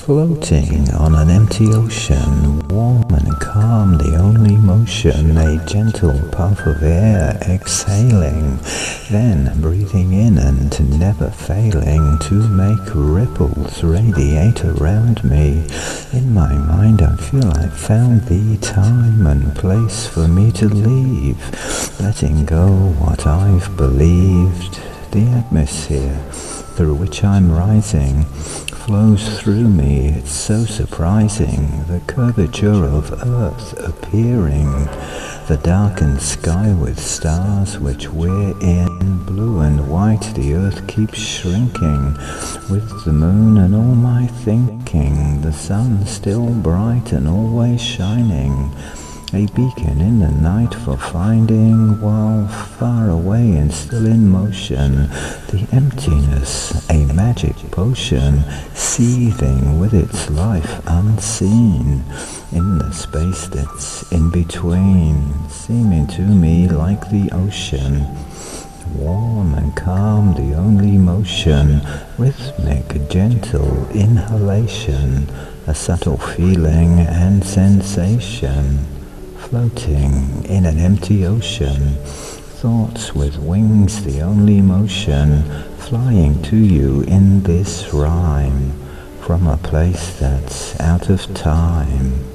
Floating on an empty ocean, warm and calm, the only motion, a gentle puff of air exhaling, then breathing in and never failing to make ripples radiate around me. In my mind I feel I've found the time and place for me to leave, letting go what I've believed. The atmosphere through which I'm rising flows through me, it's so surprising, the curvature of earth appearing, the darkened sky with stars which we're in, blue and white the earth keeps shrinking, with the moon and all my thinking, the sun still bright and always shining, a beacon in the night for finding, while far away and still in motion, the emptiness, a magic potion, seething with its life unseen, in the space that's in between, seeming to me like the ocean. Warm and calm, the only motion, rhythmic, gentle inhalation, a subtle feeling and sensation. Floating in an empty ocean, thoughts with wings the only motion, flying to you in this rhyme, from a place that's out of time.